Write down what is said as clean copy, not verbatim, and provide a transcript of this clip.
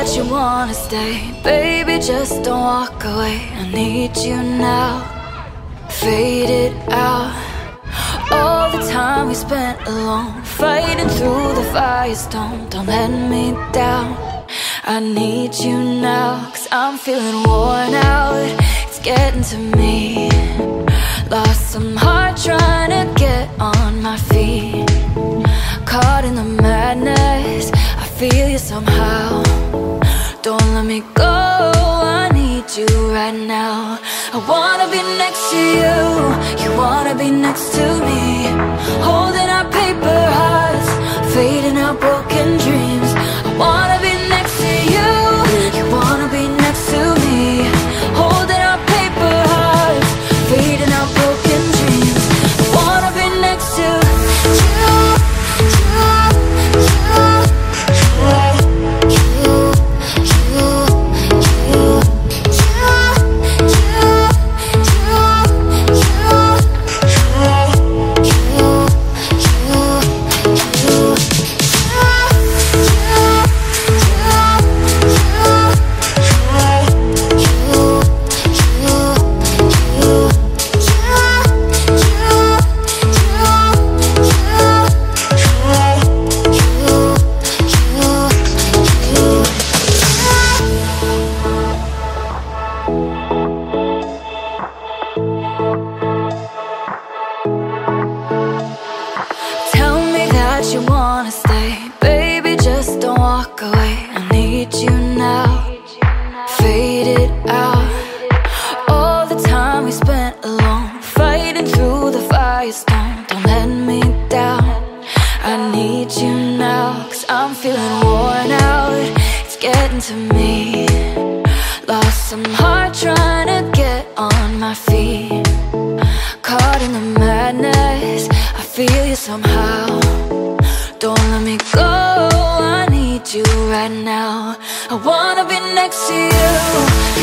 that you wanna stay. Baby, just don't walk away. I need you now. Fade it out. All the time we spent alone, fighting through the firestorm. Don't let me down. I need you now, 'cause I'm feeling worn out. It's getting to me. Lost some heart trying to get on my feet. Caught in the madness, I feel you somehow. Don't let me go, I need you right now. I wanna be next to you, you wanna be next to me. Holding our paper hearts, fading our broken dreams. I wanna be next to you, you wanna be next to me. Holding our paper hearts, fading our broken dreams. I wanna be next to you. You wanna stay, baby, just don't walk away. I need you now. Fade it out. All the time we spent alone, fighting through the firestorm. Don't let me down. I need you now, 'cause I'm feeling worn out. It's getting to me. Lost some heart trying to get on my feet. Caught in the madness, I feel you somehow. Don't let me go, I need you right now. I wanna be next to you.